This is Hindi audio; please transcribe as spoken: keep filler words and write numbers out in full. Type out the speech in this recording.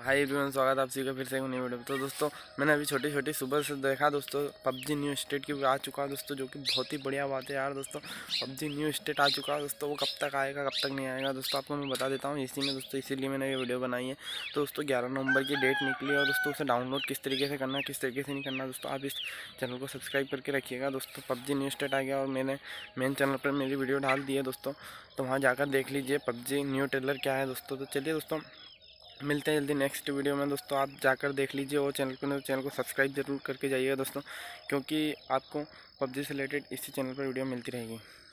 हाय एवरीवन, स्वागत है आप सभी का फिर से एक नई वीडियो। तो दोस्तों मैंने अभी छोटी छोटी सुबह से देखा दोस्तों, पबजी न्यू स्टेट की आ चुका है दोस्तों, जो कि बहुत ही बढ़िया बात है यार दोस्तों। पबजी न्यू स्टेट आ चुका है दोस्तों। वो कब तक आएगा कब तक नहीं आएगा दोस्तों आपको मैं बता देता हूँ इसी में दोस्तों, इसीलिए मैंने ये वीडियो बनाई है। तो दोस्तों ग्यारह नवंबर की डेट निकली है और दोस्तों उसे डाउनलोड किस तरीके से करना है किस तरीके से नहीं करना दोस्तों, आप इस चैनल को सब्सक्राइब करके रखिएगा दोस्तों। पबजी न्यू स्टेट आ गया और मैंने मेन चैनल पर मेरी वीडियो डाल दी है दोस्तों, तो वहाँ जाकर देख लीजिए पबजी न्यू ट्रेलर क्या है दोस्तों। तो चलिए दोस्तों मिलते हैं जल्दी नेक्स्ट वीडियो में दोस्तों। आप जाकर देख लीजिए और चैनल को चैनल को सब्सक्राइब जरूर करके जाइएगा दोस्तों, क्योंकि आपको पबजी से रिलेटेड इसी चैनल पर वीडियो मिलती रहेगी।